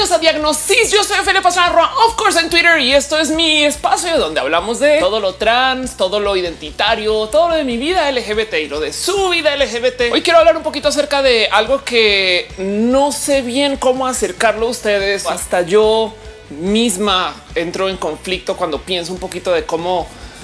Bienvenidos a Diagnosis. Yo soy Ophelia Pastrana, of course, en Twitter, y esto es mi espacio donde hablamos de todo lo trans, todo lo identitario, todo lo de mi vida LGBT y lo de su vida LGBT. Hoy quiero hablar un poquito acerca de algo que no sé bien cómo acercarlo a ustedes. Hasta yo misma entro en conflicto cuando pienso un poquito de cómo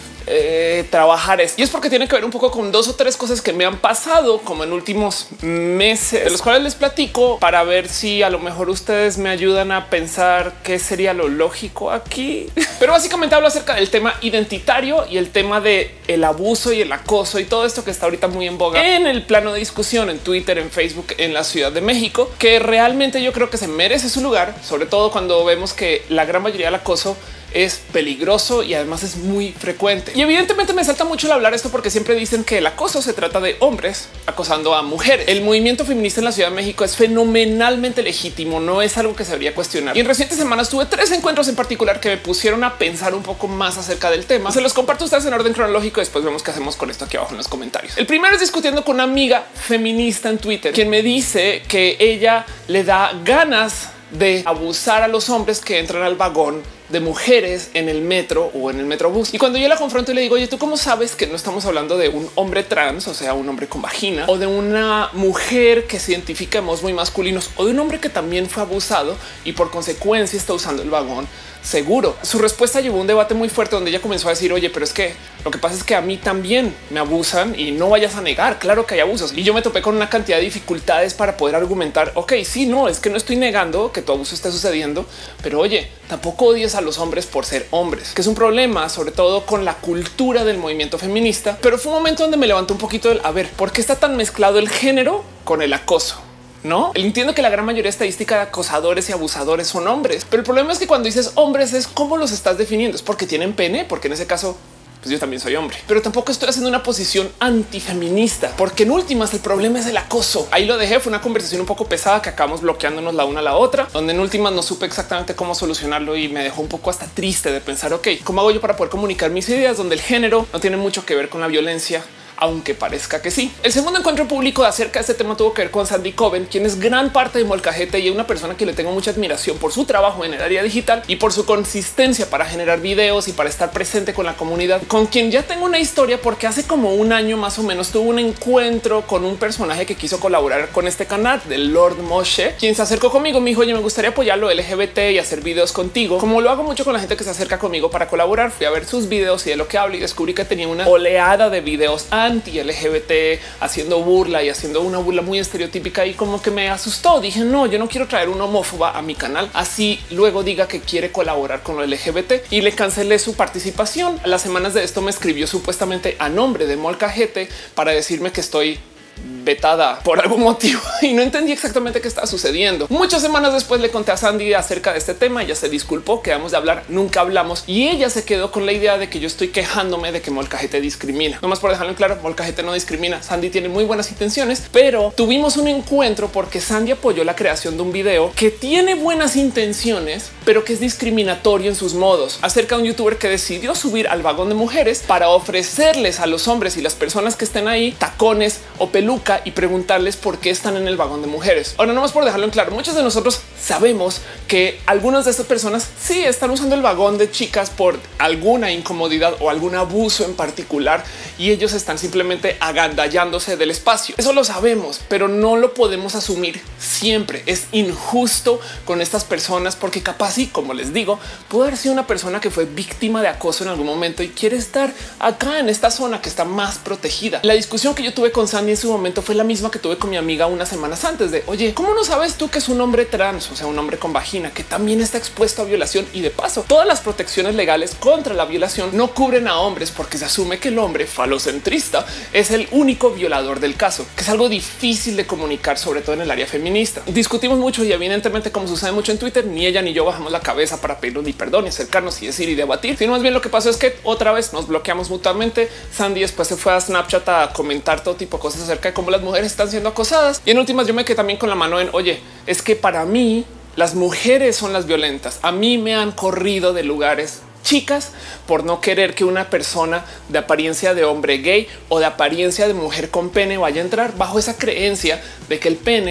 trabajar esto. Y es porque tiene que ver un poco con dos o tres cosas que me han pasado como en últimos meses, de los cuales les platico para ver si a lo mejor ustedes me ayudan a pensar qué sería lo lógico aquí. Pero básicamente hablo acerca del tema identitario y el tema de el abuso y el acoso y todo esto que está ahorita muy en boga en el plano de discusión en Twitter, en Facebook, en la Ciudad de México, que realmente yo creo que se merece su lugar, sobre todo cuando vemos que la gran mayoría del acoso es peligroso y además es muy frecuente. Y evidentemente me salta mucho el hablar esto porque siempre dicen que el acoso se trata de hombres acosando a mujeres. El movimiento feminista en la Ciudad de México es fenomenalmente legítimo, no es algo que se debería cuestionar. Y en recientes semanas tuve tres encuentros en particular que me pusieron a pensar un poco más acerca del tema. Se los comparto a ustedes en orden cronológico. Después vemos qué hacemos con esto aquí abajo en los comentarios. El primero es discutiendo con una amiga feminista en Twitter, quien me dice que ella le da ganas de abusar a los hombres que entran al vagón de mujeres en el metro o en el metrobús. Y cuando yo la confronto y le digo, oye, ¿tú cómo sabes que no estamos hablando de un hombre trans, o sea, un hombre con vagina, o de una mujer que se identifica en modos muy masculinos, o de un hombre que también fue abusado y por consecuencia está usando el vagón seguro? Su respuesta llevó a un debate muy fuerte donde ella comenzó a decir, oye, pero es que lo que pasa es que a mí también me abusan y no vayas a negar. Claro que hay abusos. Y yo me topé con una cantidad de dificultades para poder argumentar. Ok, sí, no, es que no estoy negando que tu abuso esté sucediendo, pero oye, tampoco odies a los hombres por ser hombres, que es un problema, sobre todo con la cultura del movimiento feminista. Pero fue un momento donde me levantó un poquito el a ver, ¿por qué está tan mezclado el género con el acoso? No entiendo que la gran mayoría estadística de acosadores y abusadores son hombres, pero el problema es que cuando dices hombres es cómo los estás definiendo. Es porque tienen pene, porque en ese caso pues yo también soy hombre, pero tampoco estoy haciendo una posición antifeminista, porque en últimas el problema es el acoso. Ahí lo dejé. Fue una conversación un poco pesada que acabamos bloqueándonos la una a la otra, donde en últimas no supe exactamente cómo solucionarlo y me dejó un poco hasta triste de pensar, ok, ¿cómo hago yo para poder comunicar mis ideas donde el género no tiene mucho que ver con la violencia? Aunque parezca que sí. El segundo encuentro público acerca de este tema tuvo que ver con Sandy Coven, quien es gran parte de Molcajete y es una persona que le tengo mucha admiración por su trabajo en el área digital y por su consistencia para generar videos y para estar presente con la comunidad, con quien ya tengo una historia porque hace como un año más o menos tuvo un encuentro con un personaje que quiso colaborar con este canal del Lord Moshe, quien se acercó conmigo, me dijo, oye, me gustaría apoyar lo LGBT y hacer videos contigo, como lo hago mucho con la gente que se acerca conmigo para colaborar. Fui a ver sus videos y de lo que hablo y descubrí que tenía una oleada de videos anti-LGBT haciendo burla y haciendo una burla muy estereotípica y como que me asustó. Dije, no, yo no quiero traer una homófoba a mi canal, así luego diga que quiere colaborar con lo LGBT, y le cancelé su participación. A las semanas de esto me escribió supuestamente a nombre de Molcajete para decirme que estoy vetada por algún motivo y no entendí exactamente qué estaba sucediendo. Muchas semanas después le conté a Sandy acerca de este tema. Ella se disculpó, quedamos de hablar, nunca hablamos y ella se quedó con la idea de que yo estoy quejándome de que Molcajete discrimina. Nomás por dejarlo en claro, Molcajete no discrimina. Sandy tiene muy buenas intenciones, pero tuvimos un encuentro porque Sandy apoyó la creación de un video que tiene buenas intenciones, pero que es discriminatorio en sus modos, acerca de un youtuber que decidió subir al vagón de mujeres para ofrecerles a los hombres y las personas que estén ahí tacones o peluca y preguntarles por qué están en el vagón de mujeres. Ahora, nomás por dejarlo en claro, muchos de nosotros sabemos que algunas de estas personas sí están usando el vagón de chicas por alguna incomodidad o algún abuso en particular y ellos están simplemente agandallándose del espacio. Eso lo sabemos, pero no lo podemos asumir siempre. Es injusto con estas personas porque capaz, y como les digo, puede haber sido una persona que fue víctima de acoso en algún momento y quiere estar acá en esta zona que está más protegida. La discusión que yo tuve con Sandy en su momento fue la misma que tuve con mi amiga unas semanas antes de, oye, ¿cómo no sabes tú que es un hombre trans, o sea, un hombre con vagina, que también está expuesto a violación? Y de paso, todas las protecciones legales contra la violación no cubren a hombres porque se asume que el hombre falocentrista es el único violador del caso, que es algo difícil de comunicar, sobre todo en el área feminista. Discutimos mucho y evidentemente, como sucede mucho en Twitter, ni ella ni yo bajamos la cabeza para pedirnos ni perdón y acercarnos y decir y debatir, sino más bien lo que pasó es que otra vez nos bloqueamos mutuamente. Sandy después se fue a Snapchat a comentar todo tipo de cosas acerca de cómo las mujeres están siendo acosadas. Y en últimas yo me quedé también con la mano en, oye, es que para mí las mujeres son las violentas. A mí me han corrido de lugares, chicas, por no querer que una persona de apariencia de hombre gay o de apariencia de mujer con pene vaya a entrar bajo esa creencia de que el pene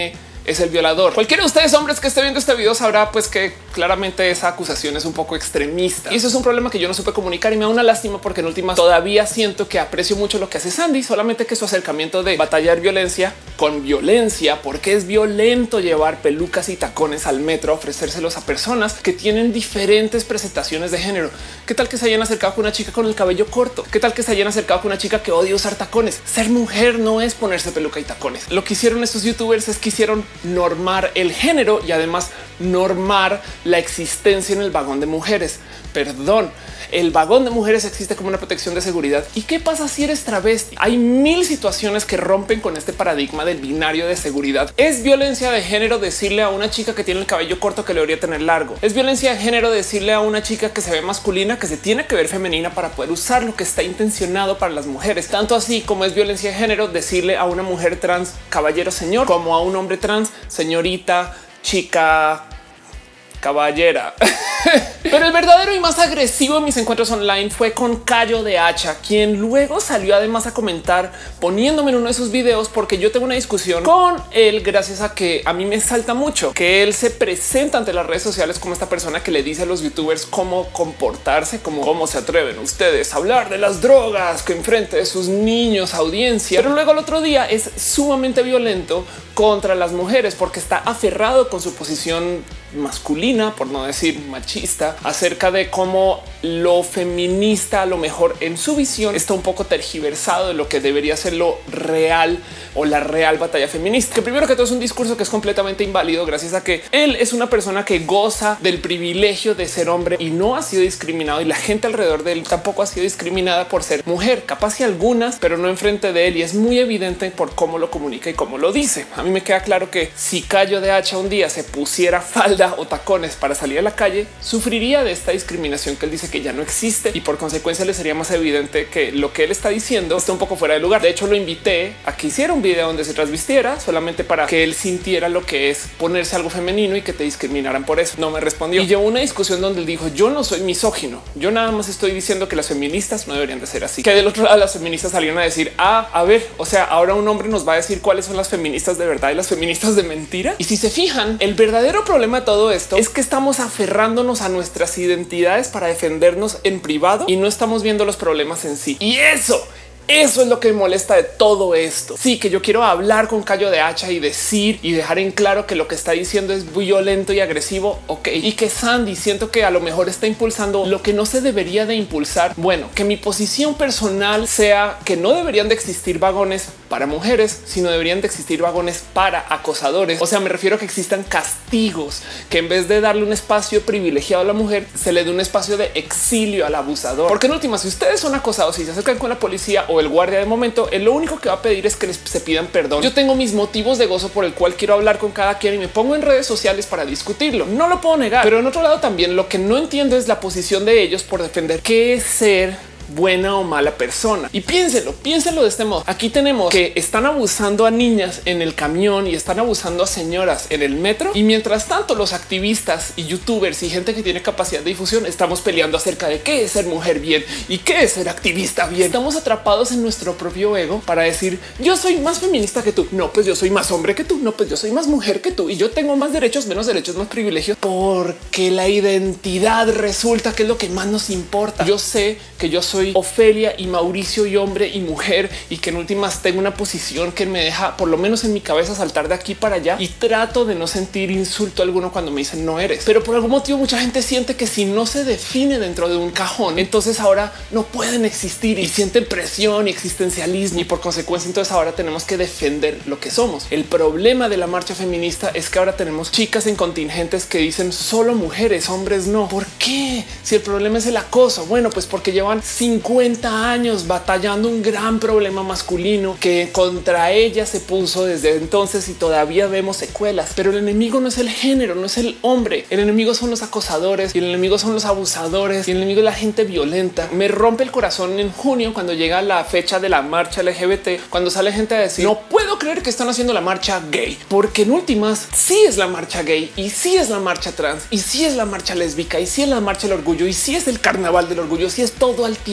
es el violador. Cualquiera de ustedes hombres que esté viendo este video sabrá pues que claramente esa acusación es un poco extremista y eso es un problema que yo no supe comunicar y me da una lástima porque en últimas todavía siento que aprecio mucho lo que hace Sandy, solamente que su acercamiento de batallar violencia con violencia, porque es violento llevar pelucas y tacones al metro a ofrecérselos a personas que tienen diferentes presentaciones de género. ¿Qué tal que se hayan acercado con una chica con el cabello corto? ¿Qué tal que se hayan acercado con una chica que odia usar tacones? Ser mujer no es ponerse peluca y tacones. Lo que hicieron estos youtubers es que hicieron normar el género y además normar la existencia en el vagón de mujeres. Perdón, el vagón de mujeres existe como una protección de seguridad. ¿Y qué pasa si eres travesti? Hay mil situaciones que rompen con este paradigma del binario de seguridad. Es violencia de género decirle a una chica que tiene el cabello corto que le debería tener largo. Es violencia de género decirle a una chica que se ve masculina que se tiene que ver femenina para poder usar lo que está intencionado para las mujeres. Tanto así como es violencia de género decirle a una mujer trans caballero señor, como a un hombre trans señorita, chica, caballera. Pero el verdadero y más agresivo de mis encuentros online fue con Cayo de Hacha, quien luego salió además a comentar poniéndome en uno de sus videos porque yo tengo una discusión con él gracias a que a mí me salta mucho que él se presenta ante las redes sociales como esta persona que le dice a los youtubers cómo comportarse, como cómo se atreven ustedes a hablar de las drogas que enfrente de sus niños audiencia. Pero luego el otro día es sumamente violento contra las mujeres porque está aferrado con su posición masculina, por no decir machista, acerca de cómo lo feminista a lo mejor en su visión está un poco tergiversado de lo que debería ser lo real o la real batalla feminista, que primero que todo es un discurso que es completamente inválido gracias a que él es una persona que goza del privilegio de ser hombre y no ha sido discriminado y la gente alrededor de él tampoco ha sido discriminada por ser mujer, capaz y algunas, pero no enfrente de él y es muy evidente por cómo lo comunica y cómo lo dice. A mí me queda claro que si Cayo de Hacha un día se pusiera falda o tacones para salir a la calle, sufriría de esta discriminación que él dice que ya no existe y por consecuencia le sería más evidente que lo que él está diciendo está un poco fuera de lugar. De hecho, lo invité a que hiciera un video donde se transvistiera solamente para que él sintiera lo que es ponerse algo femenino y que te discriminaran por eso. No me respondió y llevó una discusión donde él dijo: yo no soy misógino, yo nada más estoy diciendo que las feministas no deberían de ser así. Que del otro lado las feministas salieron a decir: a ver, o sea, ahora un hombre nos va a decir cuáles son las feministas de verdad y las feministas de mentira. Y si se fijan, el verdadero problema de todo esto es que estamos aferrándonos a nuestras identidades para defendernos en privado y no estamos viendo los problemas en sí. Y eso es lo que me molesta de todo esto. Sí, que yo quiero hablar con Cayo de Hacha y decir y dejar en claro que lo que está diciendo es violento y agresivo. Ok. Y que Sandy siento que a lo mejor está impulsando lo que no se debería de impulsar. Bueno, que mi posición personal sea que no deberían de existir vagones para mujeres, sino deberían de existir vagones para acosadores. O sea, me refiero a que existan castigos, que en vez de darle un espacio privilegiado a la mujer, se le dé un espacio de exilio al abusador. Porque en última, si ustedes son acosados y se acercan con la policía o el guardia de momento, lo único que va a pedir es que se pidan perdón. Yo tengo mis motivos de gozo por el cual quiero hablar con cada quien y me pongo en redes sociales para discutirlo. No lo puedo negar, pero en otro lado también lo que no entiendo es la posición de ellos por defender qué es ser buena o mala persona. Y piénselo de este modo. Aquí tenemos que están abusando a niñas en el camión y están abusando a señoras en el metro. Y mientras tanto, los activistas y youtubers y gente que tiene capacidad de difusión estamos peleando acerca de qué es ser mujer bien y qué es ser activista bien. Estamos atrapados en nuestro propio ego para decir: yo soy más feminista que tú. No, pues yo soy más hombre que tú. No, pues yo soy más mujer que tú y yo tengo más derechos, menos derechos, más privilegios, porque la identidad resulta que es lo que más nos importa. Yo sé que yo soy Ofelia y Mauricio y hombre y mujer y que en últimas tengo una posición que me deja por lo menos en mi cabeza saltar de aquí para allá y trato de no sentir insulto alguno cuando me dicen no eres. Pero por algún motivo mucha gente siente que si no se define dentro de un cajón, entonces ahora no pueden existir y sienten presión y existencialismo y por consecuencia entonces ahora tenemos que defender lo que somos. El problema de la marcha feminista es que ahora tenemos chicas en contingentes que dicen solo mujeres, hombres no. ¿Por qué? Si el problema es el acoso, bueno, pues porque llevan 50 años batallando un gran problema masculino que contra ella se puso desde entonces y todavía vemos secuelas. Pero el enemigo no es el género, no es el hombre. El enemigo son los acosadores y el enemigo son los abusadores y el enemigo es la gente violenta. Me rompe el corazón en junio cuando llega la fecha de la marcha LGBT, cuando sale gente a decir: no puedo creer que están haciendo la marcha gay, porque en últimas sí es la marcha gay y sí es la marcha trans y sí es la marcha lésbica y sí es la marcha del orgullo y sí es el carnaval del orgullo, sí es todo al tiempo.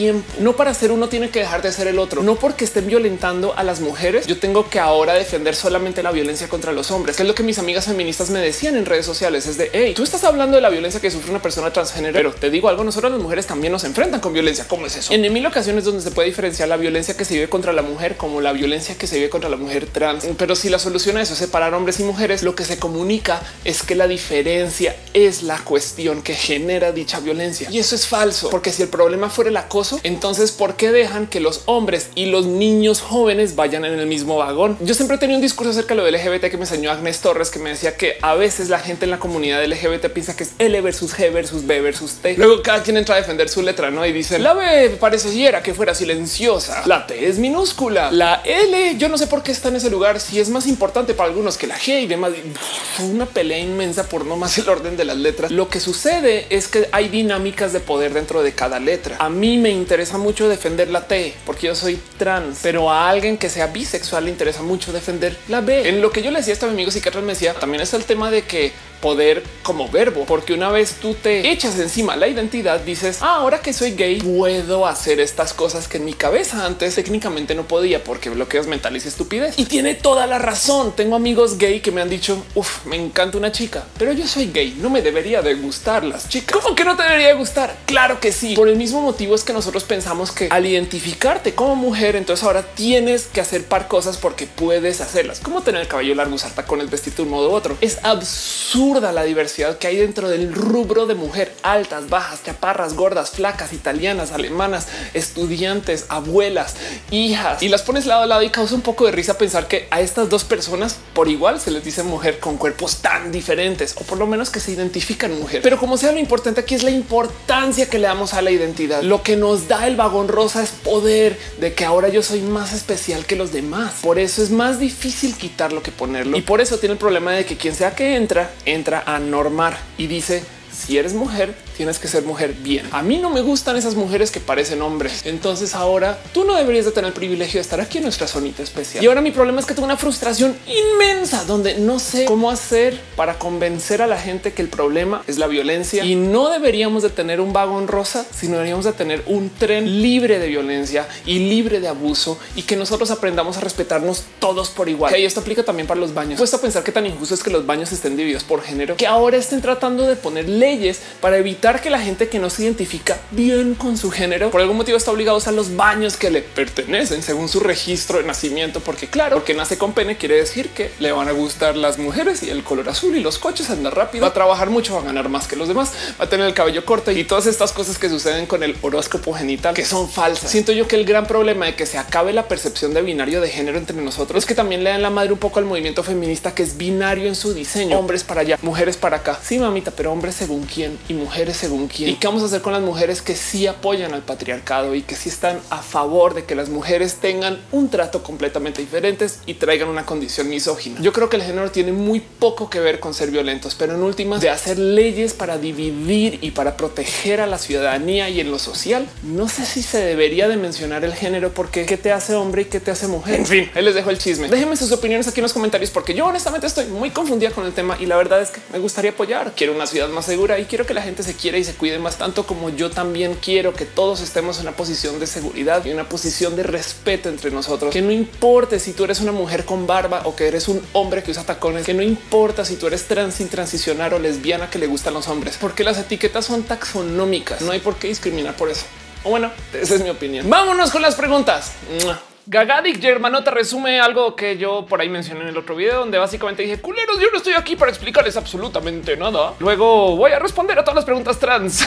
tiempo. No para ser uno tiene que dejar de ser el otro. No porque estén violentando a las mujeres, yo tengo que ahora defender solamente la violencia contra los hombres, que es lo que mis amigas feministas me decían en redes sociales. Es de hey, tú estás hablando de la violencia que sufre una persona transgénero, pero te digo algo, nosotros las mujeres también nos enfrentan con violencia. ¿Cómo es eso? En mil ocasiones donde se puede diferenciar la violencia que se vive contra la mujer como la violencia que se vive contra la mujer trans. Pero si la solución a eso es separar hombres y mujeres, lo que se comunica es que la diferencia es la cuestión que genera dicha violencia. Y eso es falso, porque si el problema fuera el acoso, entonces ¿por qué dejan que los hombres y los niños jóvenes vayan en el mismo vagón? Yo siempre he tenido un discurso acerca de lo LGBT que me enseñó Agnes Torres, que me decía que a veces la gente en la comunidad LGBT piensa que es L versus G versus B versus T. Luego cada quien entra a defender su letra, ¿no? Y dicen la B pareciera que fuera silenciosa, la T es minúscula, la L yo no sé por qué está en ese lugar, si es más importante para algunos que la G y demás. Una pelea inmensa por no más el orden de las letras. Lo que sucede es que hay dinámicas de poder dentro de cada letra. A mí me interesa mucho defender la T porque yo soy trans, pero a alguien que sea bisexual le interesa mucho defender la B. En lo que yo le decía a este amigo psiquiatra, me decía también está el tema de que poder como verbo, porque una vez tú te echas encima la identidad, dices ahora que soy gay puedo hacer estas cosas que en mi cabeza antes técnicamente no podía porque bloqueos mentales y estupidez. Y tiene toda la razón. Tengo amigos gay que me han dicho uf, me encanta una chica, pero yo soy gay, no me debería de gustar las chicas. ¿Cómo que no te debería de gustar? Claro que sí. Por el mismo motivo es que nosotros pensamos que al identificarte como mujer, entonces ahora tienes que hacer par cosas porque puedes hacerlas, como tener el cabello largo, usar tacones, vestirte de un modo u otro. Es absurdo la diversidad que hay dentro del rubro de mujer, altas, bajas, chaparras, gordas, flacas, italianas, alemanas, estudiantes, abuelas, hijas, y las pones lado a lado y causa un poco de risa pensar que a estas dos personas por igual se les dice mujer con cuerpos tan diferentes, o por lo menos que se identifican mujer. Pero como sea, lo importante aquí es la importancia que le damos a la identidad. Lo que nos da el vagón rosa es poder de que ahora yo soy más especial que los demás. Por eso es más difícil quitarlo que ponerlo. Y por eso tiene el problema de que quien sea que entra a normar y dice si eres mujer, tienes que ser mujer bien. A mí no me gustan esas mujeres que parecen hombres. Entonces ahora tú no deberías de tener el privilegio de estar aquí en nuestra zonita especial. Y ahora mi problema es que tengo una frustración inmensa donde no sé cómo hacer para convencer a la gente que el problema es la violencia y no deberíamos de tener un vagón rosa, sino deberíamos de tener un tren libre de violencia y libre de abuso y que nosotros aprendamos a respetarnos todos por igual. Y esto aplica también para los baños. Puesto a pensar que tan injusto es que los baños estén divididos por género, que ahora estén tratando de poner leyes para evitar que la gente que no se identifica bien con su género por algún motivo está obligado a usar los baños que le pertenecen según su registro de nacimiento, porque claro, porque nace con pene quiere decir que le van a gustar las mujeres y el color azul y los coches, anda rápido, va a trabajar mucho, va a ganar más que los demás, va a tener el cabello corto y todas estas cosas que suceden con el horóscopo genital que son falsas. Siento yo que el gran problema de que se acabe la percepción de binario de género entre nosotros es que también le dan la madre un poco al movimiento feminista, que es binario en su diseño, hombres para allá, mujeres para acá. Sí, mamita, pero hombres según quién y mujeres según quién. ¿Y qué vamos a hacer con las mujeres que sí apoyan al patriarcado y que sí están a favor de que las mujeres tengan un trato completamente diferente y traigan una condición misógina? Yo creo que el género tiene muy poco que ver con ser violentos, pero en últimas de hacer leyes para dividir y para proteger a la ciudadanía y en lo social. No sé si se debería de mencionar el género porque qué te hace hombre y qué te hace mujer. En fin, ahí les dejo el chisme. Déjenme sus opiniones aquí en los comentarios porque yo honestamente estoy muy confundida con el tema y la verdad es que me gustaría apoyar. Quiero una ciudad más segura y quiero que la gente se quiera y se cuide más, tanto como yo también quiero que todos estemos en una posición de seguridad y una posición de respeto entre nosotros, que no importe si tú eres una mujer con barba o que eres un hombre que usa tacones, que no importa si tú eres trans sin transicionar o lesbiana que le gustan los hombres, porque las etiquetas son taxonómicas, no hay por qué discriminar por eso. O bueno, esa es mi opinión. Vámonos con las preguntas. Gagadik Germano te resume algo que yo por ahí mencioné en el otro video, donde básicamente dije culeros, yo no estoy aquí para explicarles absolutamente nada. Luego voy a responder a todas las preguntas trans.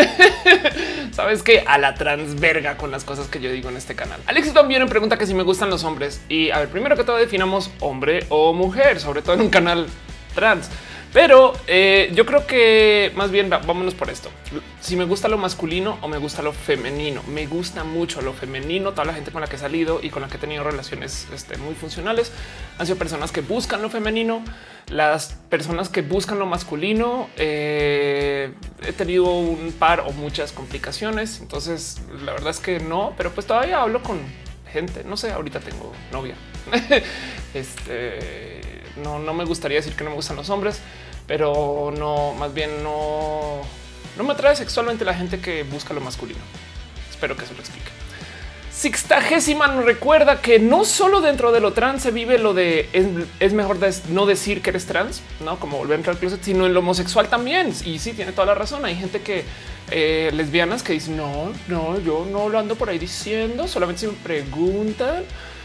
Sabes que a la trans verga con las cosas que yo digo en este canal. Alexis también me pregunta que si me gustan los hombres y a ver, primero que todo definamos hombre o mujer, sobre todo en un canal trans. Pero yo creo que más bien vámonos por esto. Si me gusta lo masculino o me gusta lo femenino. Me gusta mucho lo femenino. Toda la gente con la que he salido y con la que he tenido relaciones muy funcionales han sido personas que buscan lo femenino. Las personas que buscan lo masculino he tenido un par o muchas complicaciones. Entonces la verdad es que no, pero pues todavía hablo con gente. No sé, ahorita tengo novia. No me gustaría decir que no me gustan los hombres, pero no, más bien no me atrae sexualmente la gente que busca lo masculino. espero que eso lo explique. Sextagésima nos recuerda que no solo dentro de lo trans se vive lo de es mejor no decir que eres trans, no como volver a entrar al closet, sino en lo homosexual también. Y sí, tiene toda la razón. Hay gente que lesbianas que dicen no, yo no lo ando por ahí diciendo, solamente si me preguntan.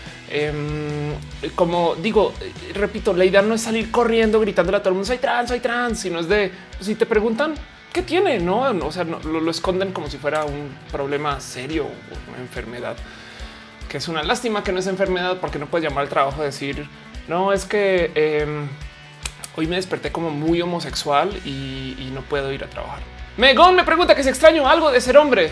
Como digo, repito, la idea no es salir corriendo gritándole a todo el mundo soy trans, sino es de si te preguntan qué tiene, no, o sea, no, lo esconden como si fuera un problema serio o una enfermedad, que es una lástima que no es enfermedad, porque no puedes llamar al trabajo a decir no, es que hoy me desperté como muy homosexual y no puedo ir a trabajar. Megón me pregunta que si extraño algo de ser hombre.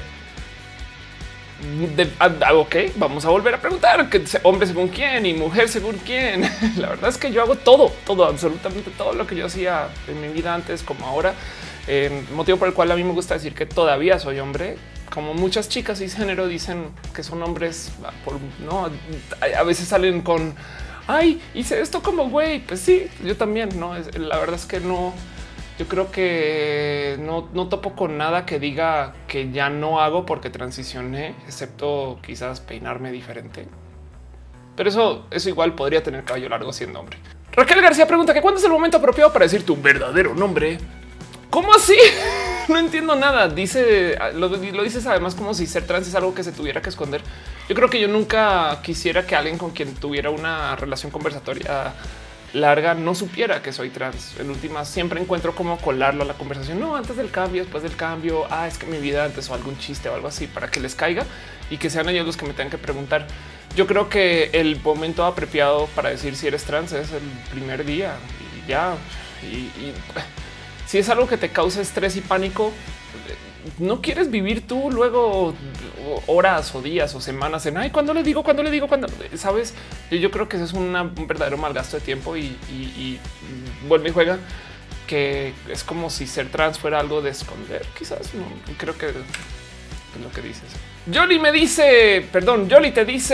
Ok, vamos a volver a preguntar que hombre según quién y mujer según quién. La verdad es que yo hago todo, absolutamente todo lo que yo hacía en mi vida antes como ahora. Motivo por el cual a mí me gusta decir que todavía soy hombre. Como muchas chicas cisgénero dicen que son hombres, no, a veces salen con ay, hice esto como güey. Pues sí, yo también. No, la verdad es que no. Yo creo que no topo con nada que diga que ya no hago porque transicioné, excepto quizás peinarme diferente. Pero eso igual podría tener cabello largo siendo hombre. Raquel García pregunta que cuándo es el momento apropiado para decir tu verdadero nombre. ¿Cómo así? No entiendo nada. Dice, lo dices además como si ser trans es algo que se tuviera que esconder. Yo creo que yo nunca quisiera que alguien con quien tuviera una relación conversatoria larga no supiera que soy trans. En últimas siempre encuentro cómo colarlo a la conversación. No, antes del cambio, después del cambio. Es que mi vida antes o algún chiste o algo así para que les caiga y que sean ellos los que me tengan que preguntar. Yo creo que el momento apropiado para decir si eres trans es el primer día y ya. Y si es algo que te causa estrés y pánico, no quieres vivir tú luego horas o días o semanas en ay, cuando le digo, sabes, yo creo que eso es un verdadero mal gasto de tiempo y vuelve y juega, que es como si ser trans fuera algo de esconder. Quizás no creo que es lo que dices. Yoli me dice, perdón, Yoli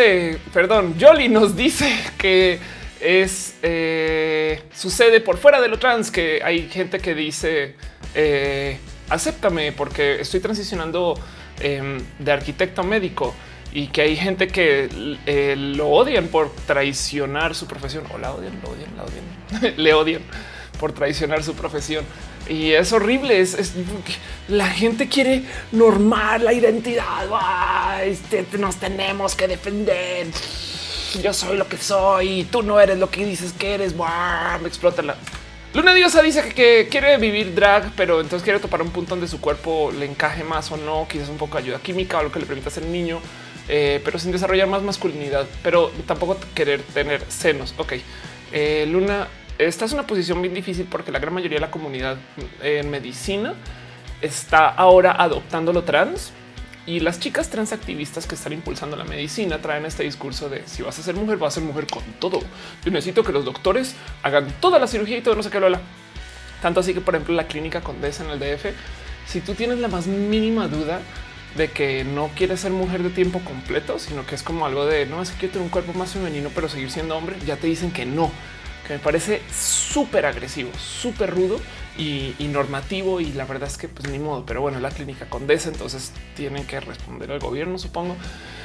nos dice que es sucede por fuera de lo trans, que hay gente que dice acéptame porque estoy transicionando de arquitecto a médico y que hay gente que lo odian por traicionar su profesión o la odian, le odian por traicionar su profesión. Y es horrible. La gente quiere normar la identidad. Nos tenemos que defender. Yo soy lo que soy. Tú no eres lo que dices que eres. Me explota la Luna Diosa. Dice que quiere vivir drag, pero entonces quiere topar un punto donde su cuerpo le encaje más o no. Quizás un poco de ayuda química o lo que le permita ser niño, pero sin desarrollar más masculinidad, pero tampoco querer tener senos. Ok, Luna, esta es una posición bien difícil porque la gran mayoría de la comunidad en medicina está ahora adoptando lo trans. Y las chicas transactivistas que están impulsando la medicina traen este discurso de si vas a ser mujer, vas a ser mujer con todo. Yo necesito que los doctores hagan toda la cirugía y todo, no sé qué, bla. Tanto así que, por ejemplo, la clínica Condesa en el DF, si tú tienes la más mínima duda de que no quieres ser mujer de tiempo completo, sino que es como algo de no, es que quiero tener un cuerpo más femenino, pero seguir siendo hombre, ya te dicen que no, que me parece súper agresivo, súper rudo y normativo. Y la verdad es que pues ni modo, pero bueno, la clínica Condesa, entonces tienen que responder al gobierno, supongo.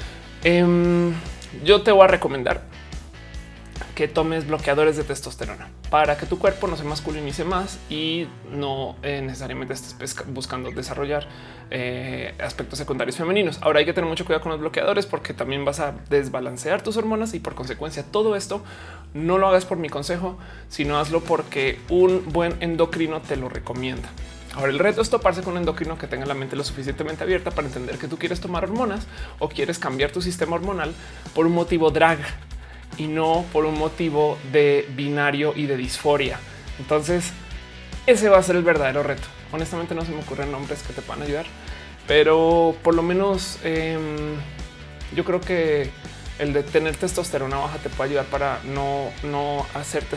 Yo te voy a recomendar que tomes bloqueadores de testosterona para que tu cuerpo no se masculinice más y no necesariamente estés buscando desarrollar aspectos secundarios femeninos. Ahora hay que tener mucho cuidado con los bloqueadores porque también vas a desbalancear tus hormonas y por consecuencia todo esto no lo hagas por mi consejo, sino hazlo porque un buen endocrino te lo recomienda. Ahora el reto es toparse con un endocrino que tenga la mente lo suficientemente abierta para entender que tú quieres tomar hormonas o quieres cambiar tu sistema hormonal por un motivo drag y no por un motivo de binario y de disforia. Entonces ese va a ser el verdadero reto. Honestamente no se me ocurren nombres que te puedan ayudar, pero por lo menos yo creo que el de tener testosterona baja te puede ayudar para no hacerte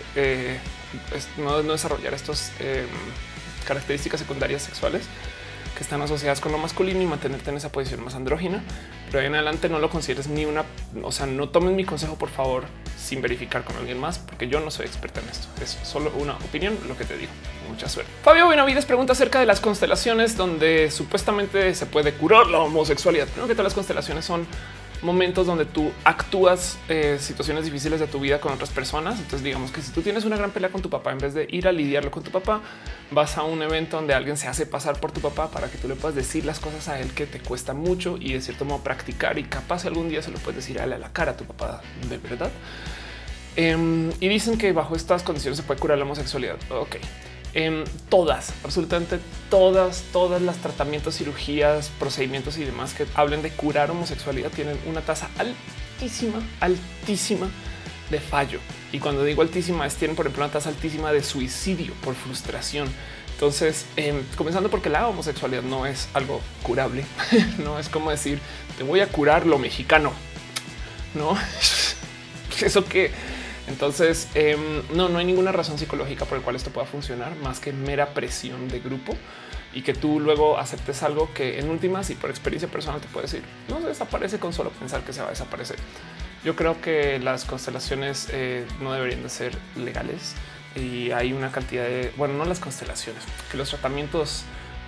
no desarrollar estos características secundarias sexuales que están asociadas con lo masculino y mantenerte en esa posición más andrógina. Pero ahí en adelante no lo consideres ni una, o sea, no tomen mi consejo, por favor, sin verificar con alguien más, porque yo no soy experta en esto. Es solo una opinión, lo que te digo. Mucha suerte. Fabio Benavides pregunta acerca de las constelaciones, donde supuestamente se puede curar la homosexualidad. Primero que todas, las constelaciones son momentos donde tú actúas situaciones difíciles de tu vida con otras personas. Entonces, digamos que si tú tienes una gran pelea con tu papá, en vez de ir a lidiarlo con tu papá, vas a un evento donde alguien se hace pasar por tu papá para que tú le puedas decir las cosas a él que te cuesta mucho y de cierto modo practicar, y capaz algún día se lo puedes decir a él a la cara a tu papá de verdad. Y dicen que bajo estas condiciones se puede curar la homosexualidad. Ok. Todas, absolutamente todas las tratamientos, cirugías, procedimientos y demás que hablen de curar homosexualidad tienen una tasa altísima de fallo. Y cuando digo altísima, es tienen, por ejemplo, una tasa altísima de suicidio por frustración. Entonces, comenzando porque la homosexualidad no es algo curable. No es como decir te voy a curar lo mexicano. No, eso que entonces no hay ninguna razón psicológica por la cual esto pueda funcionar más que mera presión de grupo, y que tú luego aceptes algo que en últimas y por experiencia personal te puede decir no se desaparece con solo pensar que se va a desaparecer. Yo creo que las constelaciones no deberían de ser legales, y hay una cantidad de, bueno, no las constelaciones, que los tratamientos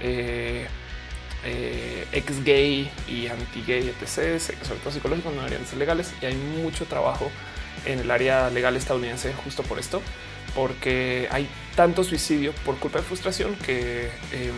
ex gay y anti gay, etc., sobre todo psicológicos, no deberían ser legales, y hay mucho trabajo en el área legal estadounidense justo por esto, porque hay tanto suicidio por culpa de frustración que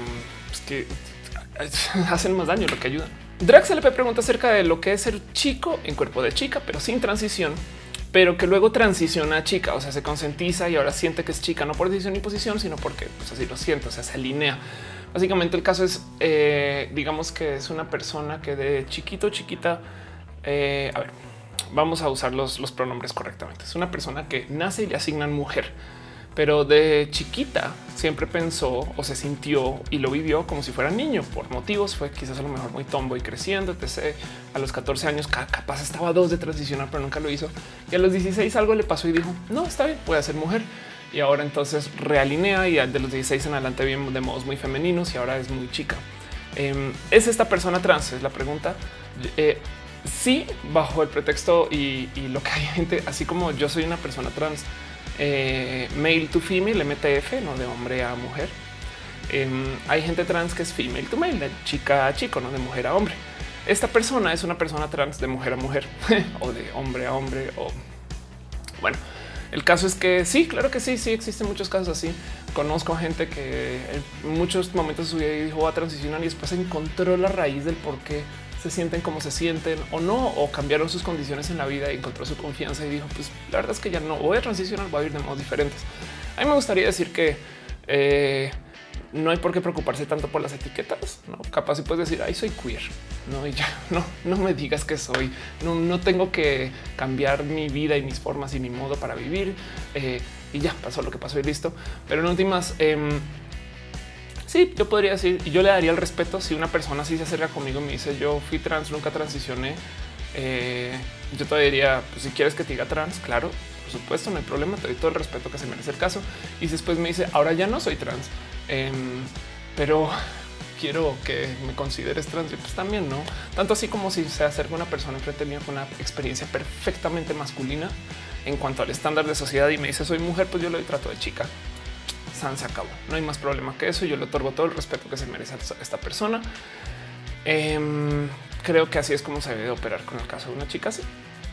hacen más daño de lo que ayudan. Drax LP pregunta acerca de lo que es ser chico en cuerpo de chica, pero sin transición, pero que luego transiciona a chica, o sea, se concientiza y ahora siente que es chica, no por decisión ni posición, sino porque pues, así lo siente, o sea, se alinea. Básicamente el caso es, digamos que es una persona que de chiquita, a ver, vamos a usar los pronombres correctamente. Es una persona que nace y le asignan mujer, pero de chiquita siempre pensó o se sintió y lo vivió como si fuera niño. Por motivos fue quizás a lo mejor muy tomboy creciendo, etc. A los 14 años capaz estaba a 2 de transicionar, pero nunca lo hizo. Y a los 16 algo le pasó y dijo, no, está bien, voy a ser mujer. Y ahora entonces realinea, y de los 16 en adelante bien de modos muy femeninos, y ahora es muy chica. ¿Es esta persona trans? Es la pregunta. Sí, bajo el pretexto y lo que hay gente, así como yo soy una persona trans, male to female, MTF, no de hombre a mujer. Hay gente trans que es female to male, de chica a chico, no de mujer a hombre. Esta persona es una persona trans de mujer a mujer o de hombre a hombre. O bueno, el caso es que sí, claro que sí, existen muchos casos así. Conozco gente que en muchos momentos de su vida dijo voy a transicionar, y después encontró la raíz del por qué se sienten como se sienten o no, o cambiaron sus condiciones en la vida y encontró su confianza y dijo, pues la verdad es que ya no voy a transicionar, voy a vivir de modos diferentes. A mí me gustaría decir que no hay por qué preocuparse tanto por las etiquetas, no, capaz si puedes decir, ay, soy queer, no, y ya no me digas que soy, no tengo que cambiar mi vida y mis formas y mi modo para vivir, y ya pasó lo que pasó y listo. Pero en últimas, sí, yo podría decir, y yo le daría el respeto si una persona así se acerca conmigo y me dice yo fui trans, nunca transicioné. Yo te diría, pues si quieres que te diga trans, claro, por supuesto, no hay problema, te doy todo el respeto que se merece el caso. Y si después me dice ahora ya no soy trans, pero quiero que me consideres trans, pues también no. Tanto así como si se acerca una persona enfrente mío con una experiencia perfectamente masculina en cuanto al estándar de sociedad y me dice soy mujer, pues yo le doy trato de chica. Se acabó. No hay más problema que eso. Yo le otorgo todo el respeto que se merece a esta persona. Creo que así es como se debe operar con el caso de una chica así.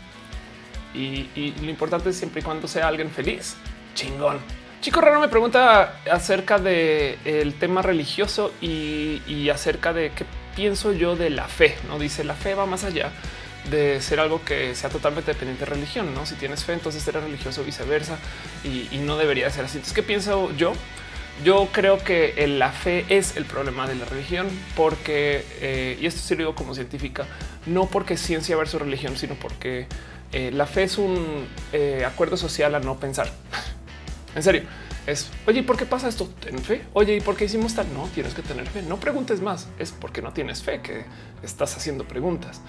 Y lo importante es siempre y cuando sea alguien feliz. Chingón. Chico Raro me pregunta acerca del tema religioso y acerca de qué pienso yo de la fe. No dice la fe va más allá de ser algo que sea totalmente dependiente de religión, ¿no? Si tienes fe, entonces eres religioso, viceversa, y no debería ser así. Entonces, ¿qué pienso yo? Yo creo que la fe es el problema de la religión, porque, y esto sí lo digo como científica, no porque ciencia versus religión, sino porque la fe es un acuerdo social a no pensar. En serio, es, oye, ¿y por qué pasa esto? Ten fe. Oye, ¿y por qué hicimos tal? No, tienes que tener fe. No preguntes más, es porque no tienes fe que estás haciendo preguntas.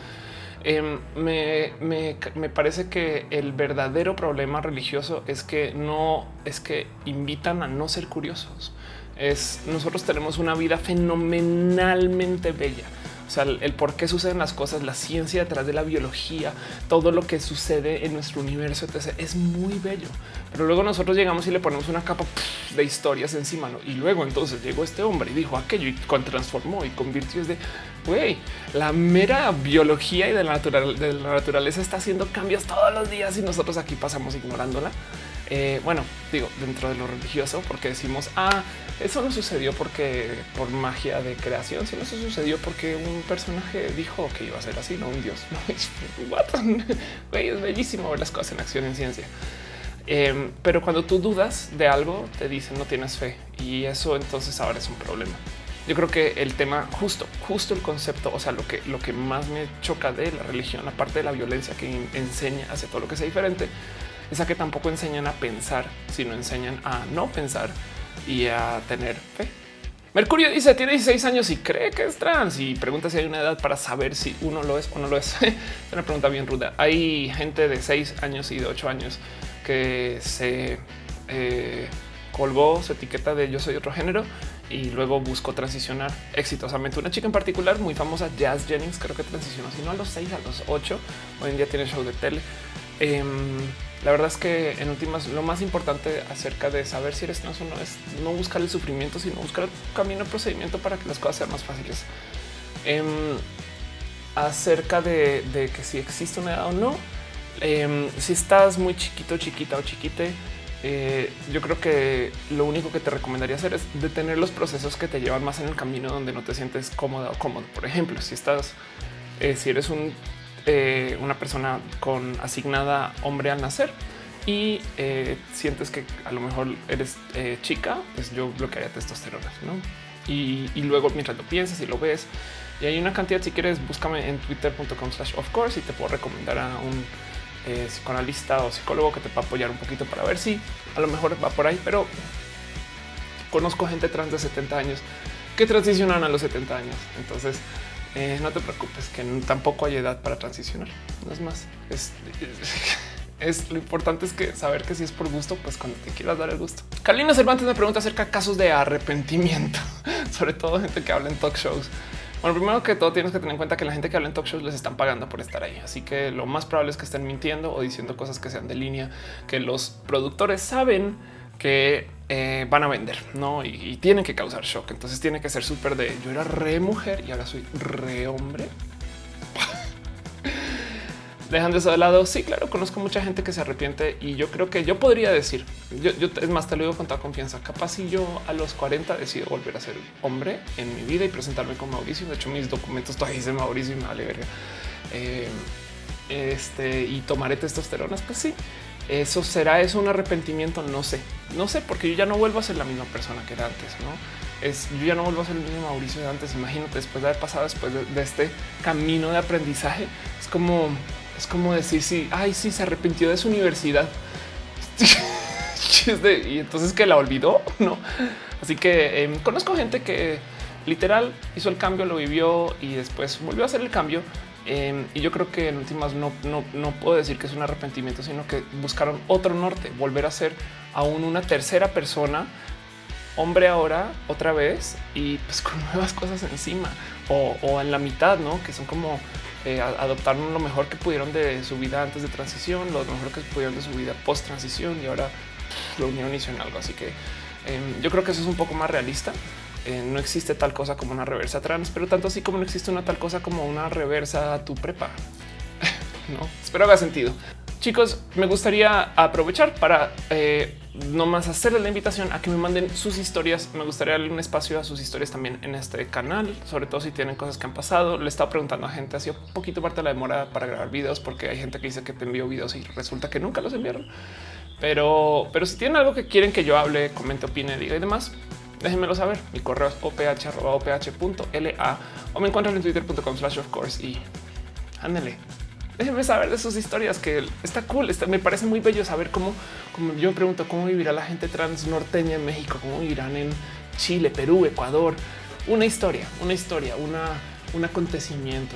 Me parece que el verdadero problema religioso es que invitan a no ser curiosos. nosotros tenemos una vida fenomenalmente bella. O sea, el por qué suceden las cosas, la ciencia detrás de la biología, todo lo que sucede en nuestro universo, etc. Es muy bello. Pero luego nosotros llegamos y le ponemos una capa de historias encima, ¿no? Y luego entonces llegó este hombre y dijo aquello y transformó y convirtió. Es de güey, la mera biología y de la naturaleza está haciendo cambios todos los días y nosotros aquí pasamos ignorándola. Bueno, digo, dentro de lo religioso, porque decimos, eso no sucedió porque por magia de creación, sino eso sucedió porque un personaje dijo que iba a ser así, no un dios. No, es bellísimo ver las cosas en acción en ciencia. Pero cuando tú dudas de algo, te dicen no tienes fe y eso entonces ahora es un problema. Yo creo que el tema justo el concepto, o sea, lo que más me choca de la religión, aparte de la violencia que enseña hacia todo lo que sea diferente, es a que tampoco enseñan a pensar, sino enseñan a no pensar y a tener fe. Mercurio dice tiene 16 años y cree que es trans y pregunta si hay una edad para saber si uno lo es o no lo es. Es una pregunta bien ruda. Hay gente de 6 años y de 8 años que se colgó su etiqueta de yo soy otro género y luego buscó transicionar exitosamente. Una chica en particular muy famosa, Jazz Jennings, creo que transicionó, si no a los 6, a los 8. Hoy en día tiene show de tele. La verdad es que en últimas lo más importante acerca de saber si eres trans o no es no buscar el sufrimiento, sino buscar el camino, el procedimiento para que las cosas sean más fáciles. Acerca de que si existe una edad o no, si estás muy chiquito, chiquita o chiquite, yo creo que lo único que te recomendaría hacer es detener los procesos que te llevan más en el camino donde no te sientes cómoda o cómodo. Por ejemplo, si eres una persona con asignada hombre al nacer y sientes que a lo mejor eres chica, pues yo bloquearía testosterona, ¿no? Y luego mientras lo piensas y lo ves, y hay una cantidad, si quieres, búscame en twitter.com/ofcourse y te puedo recomendar a un psicoanalista o psicólogo que te va a apoyar un poquito para ver si a lo mejor va por ahí. Pero conozco gente trans de 70 años que transicionan a los 70 años. Entonces no te preocupes, que tampoco hay edad para transicionar. No es más, es lo importante es que saber que si es por gusto, pues cuando te quieras dar el gusto. Carolina Cervantes me pregunta acerca de casos de arrepentimiento, sobre todo gente que habla en talk shows. Bueno, primero que todo tienes que tener en cuenta que la gente que habla en talk shows les están pagando por estar ahí. Así que lo más probable es que estén mintiendo o diciendo cosas que sean de línea, que los productores saben que van a vender, ¿no? Y tienen que causar shock. Entonces tiene que ser súper de yo era re mujer y ahora soy re hombre. Dejando eso de lado, sí, claro, conozco mucha gente que se arrepiente y yo creo que yo podría decir, yo es más, te lo digo con toda confianza, capaz si yo a los 40 decido volver a ser hombre en mi vida y presentarme con Mauricio. De hecho, mis documentos todavía dicen Mauricio y me vale verga. Y tomaré testosteronas, pues sí. ¿Eso será un arrepentimiento? No sé, porque yo ya no vuelvo a ser la misma persona que era antes, ¿no? Yo ya no vuelvo a ser el mismo Mauricio de antes. Imagínate, después de haber pasado después de este camino de aprendizaje, es como decir sí, se arrepintió de su universidad. Y entonces que la olvidó, ¿no? Así que conozco gente que literal hizo el cambio, lo vivió y después volvió a hacer el cambio. Y yo creo que en últimas no puedo decir que es un arrepentimiento, sino que buscaron otro norte, volver a ser aún una tercera persona, hombre ahora otra vez y pues con nuevas cosas encima o en la mitad, ¿no? Que son como adoptaron lo mejor que pudieron de su vida antes de transición, lo mejor que pudieron de su vida post transición y ahora lo unieron y hicieron algo. Así que yo creo que eso es un poco más realista. No existe tal cosa como una reversa trans, pero tanto así como no existe una tal cosa como una reversa a tu prepa. No, espero haga sentido. Chicos, me gustaría aprovechar para nomás hacerles la invitación a que me manden sus historias. Me gustaría darle un espacio a sus historias también en este canal, sobre todo si tienen cosas que han pasado. Le estaba preguntando a gente, hacía un poquito parte de la demora para grabar videos, porque hay gente que dice que te envío videos y resulta que nunca los enviaron. Pero si tienen algo que quieren que yo hable, comente, opine, diga y demás, déjenmelo saber. Mi correo es oph@oph.la o me encuentran en twitter.com/ofcourse y ándale. Déjenme saber de sus historias, que está cool. Me parece muy bello saber cómo yo me pregunto cómo vivirá la gente trans norteña en México, cómo vivirán en Chile, Perú, Ecuador. Una historia, un acontecimiento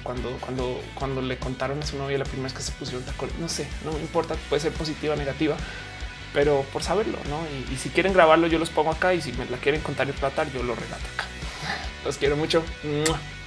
cuando le contaron a su novia la primera vez que se pusieron tacones. No sé, no me importa, puede ser positiva o negativa. pero por saberlo, ¿no? Y si quieren grabarlo, yo los pongo acá y si me la quieren contar y tratar, yo lo relato acá. Los quiero mucho.